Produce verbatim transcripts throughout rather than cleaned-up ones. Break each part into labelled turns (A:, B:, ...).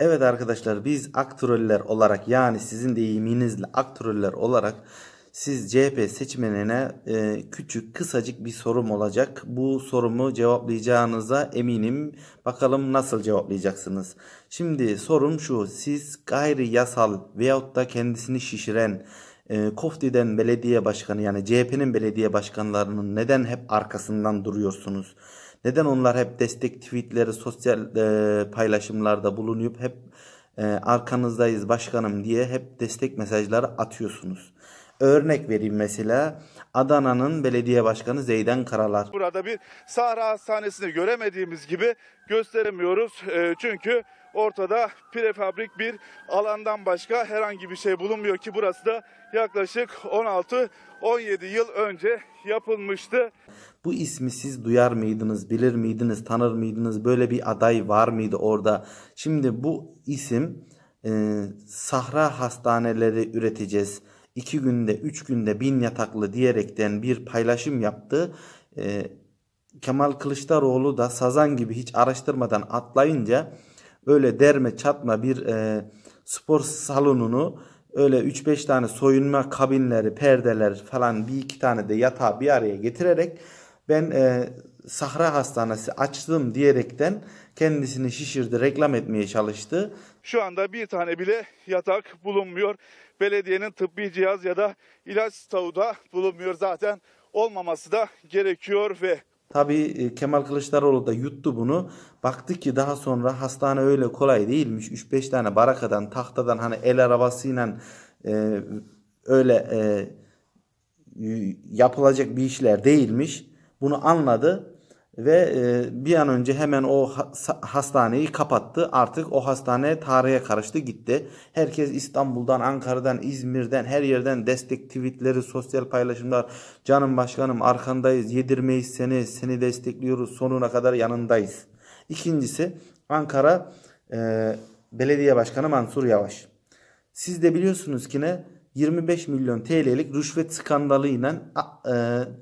A: Evet arkadaşlar, biz aktroller olarak, yani sizin deyiminizle aktroller olarak siz C H P seçmenine e, küçük kısacık bir sorum olacak. Bu sorumu cevaplayacağınıza eminim. Bakalım nasıl cevaplayacaksınız. Şimdi sorum şu: siz gayri yasal veyahut da kendisini şişiren e, Kofti'den belediye başkanı, yani C H P'nin belediye başkanlarının neden hep arkasından duruyorsunuz? Neden onlar hep destek tweetleri, sosyal e, paylaşımlarda bulunup hep e, arkanızdayız başkanım diye hep destek mesajları atıyorsunuz? Örnek vereyim, mesela Adana'nın belediye başkanı Zeydan Karalar.
B: Burada bir Sahra Hastanesi'ni göremediğimiz gibi gösteremiyoruz. E, çünkü ortada prefabrik bir alandan başka herhangi bir şey bulunmuyor ki burası da yaklaşık on altı on yedi yıl önce yapılmıştı.
A: Bu ismi siz duyar mıydınız, bilir miydiniz, tanır mıydınız? Böyle bir aday var mıydı orada? Şimdi bu isim e, Sahra hastaneleri üreteceğiz, iki günde üç günde bin yataklı diyerekten bir paylaşım yaptı. E, Kemal Kılıçdaroğlu da sazan gibi hiç araştırmadan atlayınca öyle derme çatma bir e, spor salonunu, öyle üç beş tane soyunma kabinleri, perdeler falan, bir iki tane de yatağı bir araya getirerek ben e, Sahra Hastanesi açtım diyerekten kendisini şişirdi, reklam etmeye çalıştı.
B: Şu anda bir tane bile yatak bulunmuyor. Belediyenin tıbbi cihaz ya da ilaç stoğu da bulunmuyor. Zaten olmaması da gerekiyor ve
A: Tabii Kemal Kılıçdaroğlu da yuttu bunu. Baktı ki daha sonra hastane öyle kolay değilmiş. üç beş tane barakadan, tahtadan, hani el arabasıyla e, öyle e, yapılacak bir işler değilmiş. Bunu anladı ve e, bir an önce hemen o ha hastaneyi kapattı. Artık o hastane tarihe karıştı gitti. Herkes İstanbul'dan, Ankara'dan, İzmir'den, her yerden destek tweetleri, sosyal paylaşımlar. Canım başkanım arkandayız, yedirmeyiz seni, seni destekliyoruz, sonuna kadar yanındayız. İkincisi, Ankara e, Belediye Başkanı Mansur Yavaş. Siz de biliyorsunuz ki ne, yirmi beş milyon T L'lik rüşvet skandalıyla e,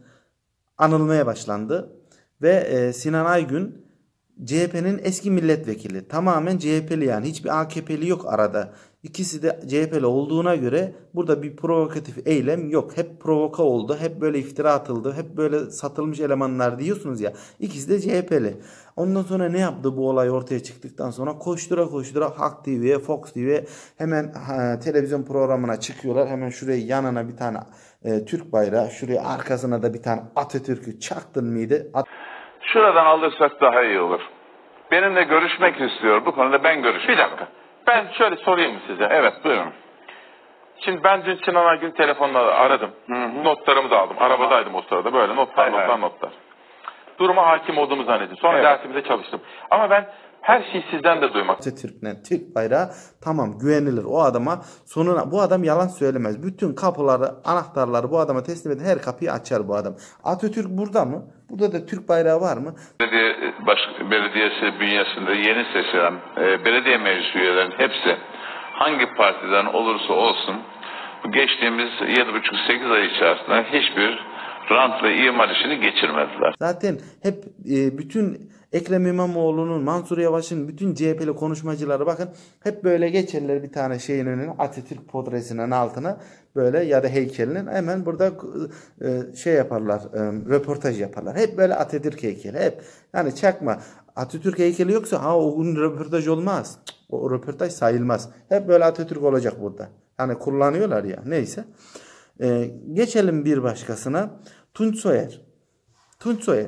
A: anılmaya başlandı. Ve e, Sinan Aygün C H P'nin eski milletvekili. Tamamen C H P'li, yani hiçbir A K P'li yok arada. İkisi de C H P'li olduğuna göre burada bir provokatif eylem yok. Hep provoka oldu. Hep böyle iftira atıldı. Hep böyle satılmış elemanlar diyorsunuz ya. İkisi de C H P'li. Ondan sonra ne yaptı bu olay ortaya çıktıktan sonra? Koştura koştura Halk T V'ye, Fox T V'ye hemen ha, televizyon programına çıkıyorlar. Hemen şuraya yanına bir tane e, Türk bayrağı, şuraya arkasına da bir tane Atatürk'ü çaktın mıydı? At
C: Şuradan alırsak daha iyi olur. Benimle görüşmek istiyor. Bu konuda ben görüşmek. Bir dakika. Ben şöyle sorayım mı size? Evet, buyurun. Şimdi ben dün Sinan Aygün telefonla aradım. Hı hı. Notlarımı da aldım. Arabadaydım o sırada. Böyle notlar, hay notlar, hay. notlar. Duruma hakim olduğumu zannettim. Sonra evet, dersimize çalıştım. Ama ben her şeyi sizden de duymak.
A: Atatürk'le Türk bayrağı tamam, güvenilir o adama. Sonuna bu adam yalan söylemez. Bütün kapıları, anahtarları bu adama teslim edin. Her kapıyı açar bu adam. Atatürk burada mı? Burada da Türk bayrağı var mı?
C: Belediye baş, belediyesi bünyesinde yeni seçilen e, belediye meclis üyelerinin hepsi hangi partiden olursa olsun geçtiğimiz yedi buçuk sekiz ay içerisinde hiçbir rant ve imar işini geçirmediler.
A: Zaten hep e, bütün Ekrem İmamoğlu'nun, Mansur Yavaş'ın, bütün C H P'li konuşmacıları bakın hep böyle geçerler bir tane şeyin önüne, Atatürk portresinin altına böyle, ya da heykelinin hemen burada e, şey yaparlar, e, röportaj yaparlar. Hep böyle Atatürk heykeli, hep. Yani çakma. Atatürk heykeli yoksa ha o gün röportaj olmaz. O röportaj sayılmaz. Hep böyle Atatürk olacak burada. Yani kullanıyorlar ya. Neyse. E, geçelim bir başkasına. Tunç Soyer. Tunç Soyer.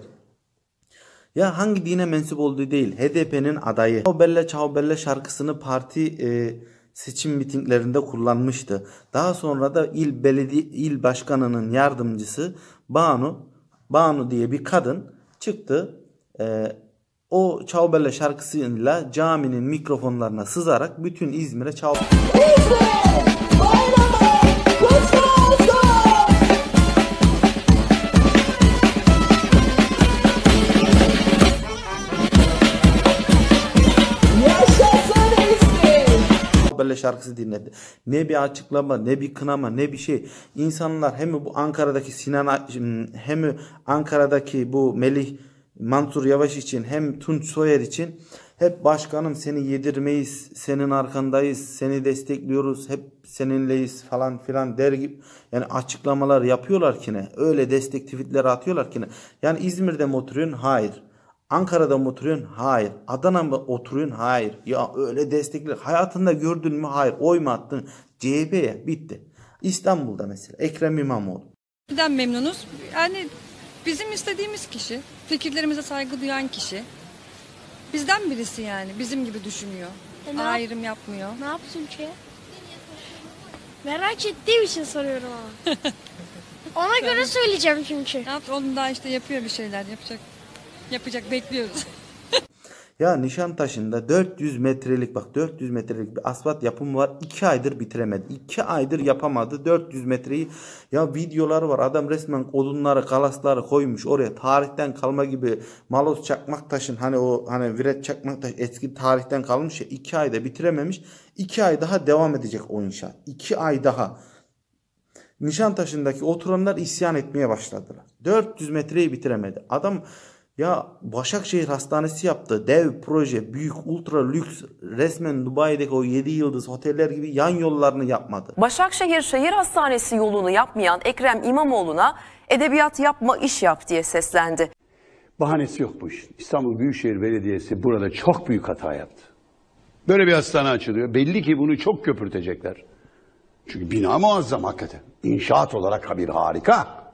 A: Ya hangi dine mensup olduğu değil, H D P'nin adayı. Ciao Bella Ciao Bella şarkısını parti e, seçim mitinglerinde kullanmıştı. Daha sonra da il belediye il başkanının yardımcısı Banu Banu diye bir kadın çıktı. E, o Ciao Bella şarkısıyla caminin mikrofonlarına sızarak bütün İzmir'e Ciao Bella şarkısı dinledi. Ne bir açıklama, ne bir kınama, ne bir şey. İnsanlar hem bu Ankara'daki Sinan, hem Ankara'daki bu Melih Mansur Yavaş için, hem Tunç Soyer için Hep başkanım seni yedirmeyiz, senin arkandayız, seni destekliyoruz, hep seninleyiz falan filan der gibi yani açıklamalar yapıyorlar ki ne? Öyle destek tweetleri atıyorlar ki ne? Yani İzmir'de mi oturuyorsun? Hayır. Ankara'da mı oturuyorsun? Hayır. Adana'da mı oturuyorsun? Hayır. Ya öyle destekler. Hayatında gördün mü? Hayır. Oy mu attın? C H P'ye bitti. İstanbul'da mesela Ekrem İmamoğlu.
D: Neden memnunuz? Yani bizim istediğimiz kişi, fikirlerimize saygı duyan kişi. Bizden birisi yani. Bizim gibi düşünüyor.
E: E, ne
D: Ayrım yapmıyor.
E: Ne yapsın ki? Merak ettiğim için soruyorum ama. Ona göre söyleyeceğim çünkü.
D: Ne yaptı? Oğlum daha işte yapıyor bir şeyler. Yapacak. Yapacak. Bekliyoruz.
A: Ya Nişantaşı'nda dört yüz metrelik bak dört yüz metrelik bir asfalt yapımı var. iki aydır bitiremedi. iki aydır yapamadı. dört yüz metreyi ya videoları var. Adam resmen odunları, kalasları koymuş oraya. Tarihten kalma gibi Malos Çakmaktaş'ın hani o hani Viret Çakmaktaş eski tarihten kalmış ya iki ayda bitirememiş. iki ay daha devam edecek o inşaat. iki ay daha. Nişantaşı'ndaki oturanlar isyan etmeye başladılar. dört yüz metreyi bitiremedi. Adam ya Başakşehir Hastanesi yaptı. Dev proje, büyük, ultra lüks, resmen Dubai'deki o yedi yıldız oteller gibi yan yollarını yapmadı.
F: Başakşehir Şehir Hastanesi yolunu yapmayan Ekrem İmamoğlu'na edebiyat yapma, iş yap diye seslendi.
G: Bahanesi yok bu işin. İstanbul Büyükşehir Belediyesi burada çok büyük hata yaptı. Böyle bir hastane açılıyor. Belli ki bunu çok köpürtecekler. Çünkü bina muazzam hakikaten. İnşaat olarak bir harika.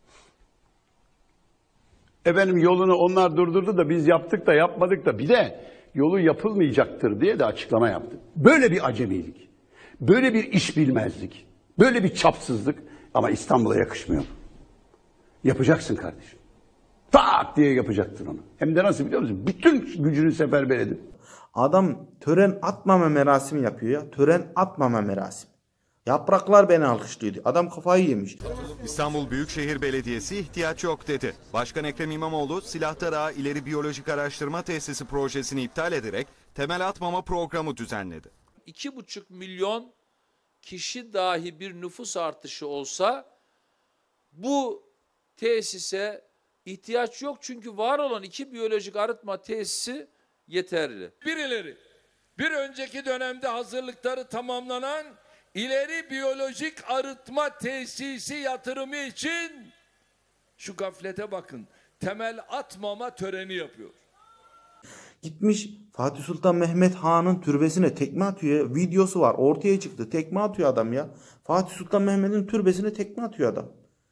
G: Efendim yolunu onlar durdurdu da biz yaptık da yapmadık da bir de yolu yapılmayacaktır diye de açıklama yaptı. Böyle bir acemilik, böyle bir iş bilmezlik, böyle bir çapsızlık ama İstanbul'a yakışmıyor. Yapacaksın kardeşim. Tak diye yapacaktın onu. Hem de nasıl biliyor musun? Bütün gücünü seferber edip.
A: Adam tören atmama merasimi yapıyor ya. Tören atmama merasimi. Yapraklar beni alkışlıyordu. Adam kafayı yemiş.
H: İstanbul Büyükşehir Belediyesi ihtiyaç yok dedi. Başkan Ekrem İmamoğlu Silah Tarağı İleri Biyolojik Araştırma Tesisi projesini iptal ederek temel atmama programı düzenledi.
I: iki buçuk milyon kişi dahi bir nüfus artışı olsa bu tesise ihtiyaç yok. Çünkü var olan iki biyolojik arıtma tesisi yeterli. Birileri bir önceki dönemde hazırlıkları tamamlanan İleri biyolojik arıtma tesisi yatırımı için şu gaflete bakın. Temel atmama töreni yapıyor.
A: Gitmiş Fatih Sultan Mehmet Han'ın türbesine tekme atıyor ya. Videosu var. Ortaya çıktı. Tekme atıyor adam ya. Fatih Sultan Mehmet'in türbesine tekme atıyor adam.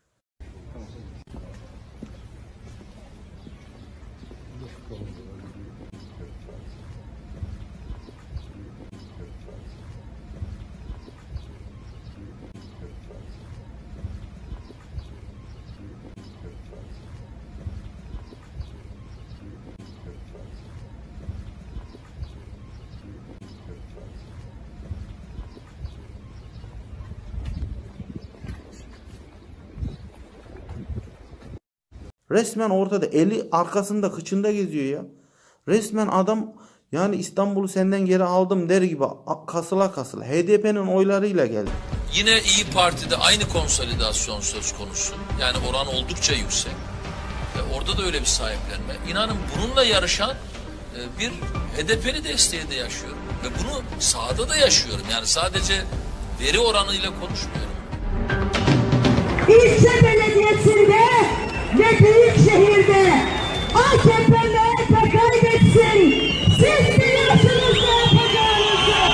A: Resmen ortada eli arkasında kıçında geziyor ya. Resmen adam yani İstanbul'u senden geri aldım der gibi kasıla kasıla H D P'nin oylarıyla geldi.
I: Yine İyi Parti'de aynı konsolidasyon söz konusu. Yani oran oldukça yüksek. Ve orada da öyle bir sahiplenme. İnanın bununla yarışan bir H D P'li desteği de yaşıyorum. Ve bunu sahada da yaşıyorum. Yani sadece veri oranıyla konuşmuyorum.
J: İlçe belediyesinde ve büyük şehirde A K P M H P kaybetsin. Siz biliyorsunuz ne yapacağınızı.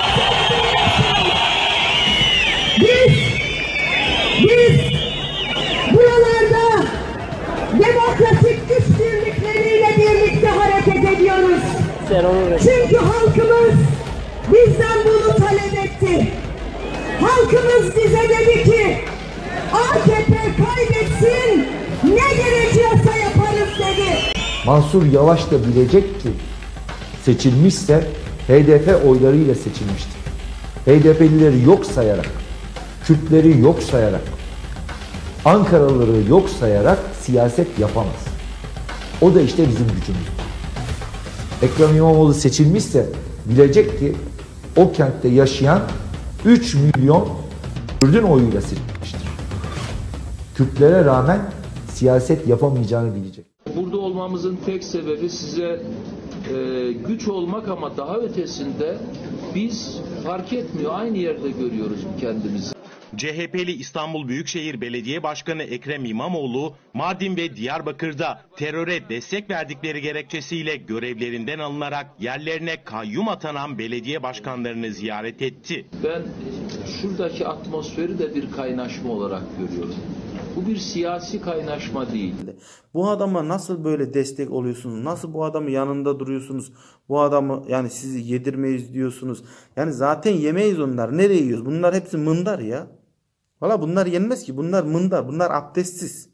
J: Biz, biz buralarda demokratik güç birlikleriyle birlikte hareket ediyoruz. Çünkü halkımız bizden bunu talep etti. Halkımız bize dedi ki A K P kaybetsin, ne gerekiyorsa yaparız dedi.
K: Mansur Yavaş da bilecek ki seçilmişse H D P oylarıyla seçilmiştir. H D P'lileri yok sayarak, Kürtleri yok sayarak, Ankaralıları yok sayarak siyaset yapamaz. O da işte bizim gücümüz. Ekrem İmamoğlu seçilmişse bilecek ki o kentte yaşayan üç milyon Kürt'ün oyuyla seçilmiştir. Kürtlere rağmen siyaset yapamayacağını bilecek.
I: Burada olmamızın tek sebebi size e, güç olmak ama daha ötesinde biz fark etmiyor. Aynı yerde görüyoruz kendimizi.
L: C H P'li İstanbul Büyükşehir Belediye Başkanı Ekrem İmamoğlu, Mardin ve Diyarbakır'da teröre destek verdikleri gerekçesiyle görevlerinden alınarak yerlerine kayyum atanan belediye başkanlarını ziyaret etti.
I: Ben şuradaki atmosferi de bir kaynaşma olarak görüyorum. Bu bir siyasi kaynaşma değil.
A: Bu adama nasıl böyle destek oluyorsunuz? Nasıl bu adamın yanında duruyorsunuz? Bu adamı yani sizi yedirmeyiz diyorsunuz. Yani zaten yemeyiz onlar. Nereye yiyoruz? Bunlar hepsi mındar ya. Valla bunlar yenmez ki. Bunlar mındar. Bunlar abdestsiz.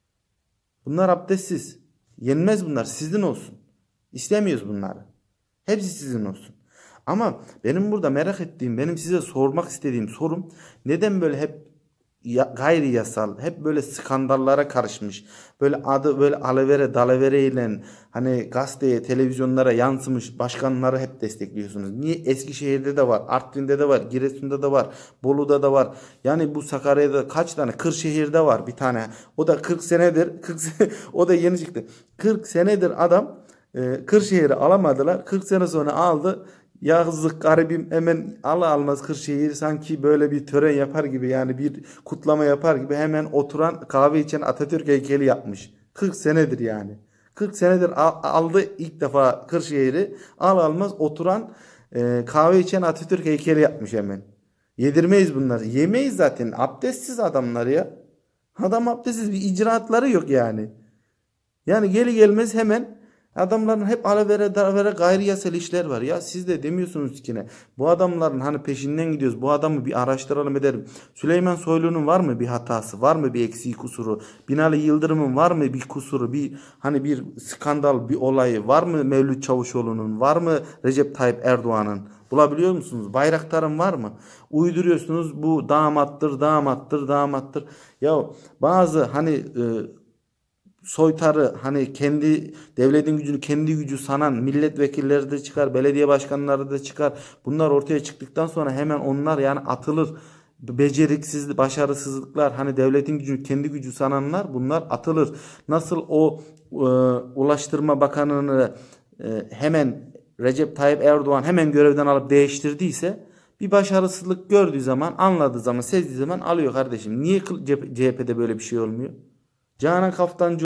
A: Bunlar abdestsiz. Yenmez bunlar. Sizin olsun. İstemiyoruz bunları. Hepsi sizin olsun. Ama benim burada merak ettiğim, benim size sormak istediğim sorum, neden böyle hep ya, gayri yasal, hep böyle skandallara karışmış, böyle adı böyle alavere dalavere ile hani gazeteye, televizyonlara yansımış başkanları hep destekliyorsunuz? Niye? Eskişehir'de de var, Artvin'de de var, Giresun'da da var, Bolu'da da var. Yani bu Sakarya'da kaç tane? Kırşehir'de var bir tane. O da kırk senedir, kırk sene, o da yeni çıktı. kırk senedir adam e, Kırşehir'i alamadılar. kırk sene sonra aldı. Yazık garibim, hemen al almaz Kırşehir sanki böyle bir tören yapar gibi, yani bir kutlama yapar gibi hemen oturan kahve içen Atatürk heykeli yapmış. kırk senedir yani. kırk senedir aldı ilk defa Kırşehir'i, al almaz oturan e, kahve içen Atatürk heykeli yapmış hemen. Yedirmeyiz bunları. Yemeyiz zaten. Abdestsiz adamlar ya. Adam abdestsiz, bir icraatları yok yani. Yani geli gelmez hemen adamların hep alavere dalavere gayri yasal işler var. Ya siz de demiyorsunuz ki ne? Bu adamların hani peşinden gidiyoruz. Bu adamı bir araştıralım edelim. Süleyman Soylu'nun var mı bir hatası? Var mı bir eksiği, kusuru? Binali Yıldırım'ın var mı bir kusuru? Bir hani bir skandal, bir olayı? Var mı Mevlüt Çavuşoğlu'nun? Var mı Recep Tayyip Erdoğan'ın? Bulabiliyor musunuz? Bayraktar'ın var mı? Uyduruyorsunuz, bu damattır, damattır, damattır. Ya bazı hani e, soytarı, hani kendi devletin gücünü kendi gücü sanan milletvekilleri de çıkar, belediye başkanları da çıkar. Bunlar ortaya çıktıktan sonra hemen onlar yani atılır. Beceriksiz, başarısızlıklar, hani devletin gücünü kendi gücü sananlar, bunlar atılır. Nasıl o e, Ulaştırma Bakanı'nı e, hemen Recep Tayyip Erdoğan hemen görevden alıp değiştirdiyse, bir başarısızlık gördüğü zaman, anladığı zaman, sezdiği zaman alıyor kardeşim. Niye C H P'de böyle bir şey olmuyor? Canan Kaftancı